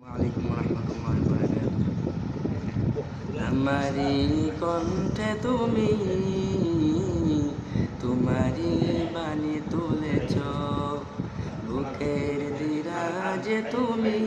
আলাইকুম রহমতুল্লাহি ওয়া বারাকাতুহু। আমারি কণ্ঠে তুমি তোমারি বাণী তুলেছ, বুকের দিরাজে তুমি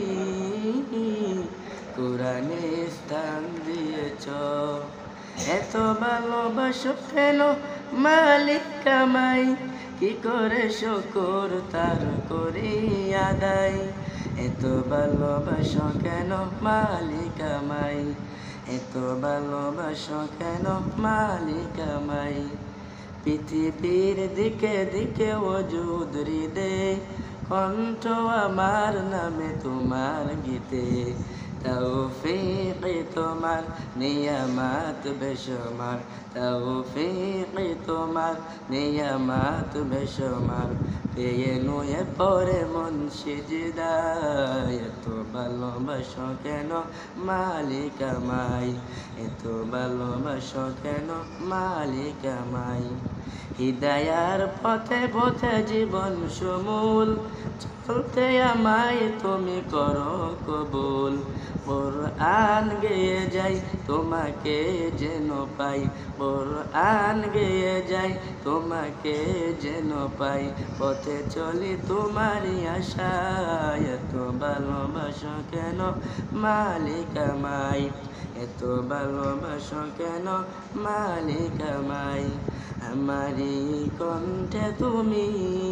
কোরআনে স্থান দিয়েছ। এত ভালোবাসো কেন মালিক কামাই, কি করে শুকর তার করি আদায়। এত ভালোবাসো কেন মালিক আমাই, এত ভালোবাসো কেন মালিক আমাই। পৃথিবীর দিকে দিকে ওজুদ হৃদে, কণ্ঠ আমার নামে তোমার গীতে। তৌফিক তোমার নিয়ামত বেশুমার, তৌফিক তোমার নিয়ামত বেশুমার। পেয়ে নুয়ে পরে মন সিজদায়, এত ভালোবাসো কেন মালিক আমাই, এত ভালোবাসো কেন মালিক আমাই। হিদায়ার পথে পথে জীবন সমূল, চলতে আমায় তুমি করো কবুল। কুরআন গেয়ে যাই তোমাকে যেন পাই, কুরআন গেয়ে যাই তোমাকে যেন পাই। পথে চলি তোমারই আশায়, এত ভালোবাসো কেন মালিক আমাই, এত ভালোবাসো কেন মালিক আমাই। আমারি কণ্ঠে তুমি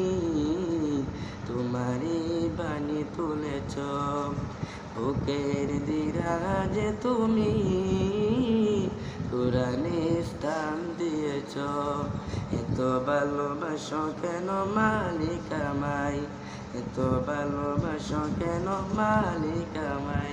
তোমারি বাণী তুলেছ, বুকের দিরাজে তুমি কোরআনে স্থান দিয়েছ। এত ভালোবাসো কেন মালিক আমাই, এত ভালোবাসো কেন মালিক আমাই।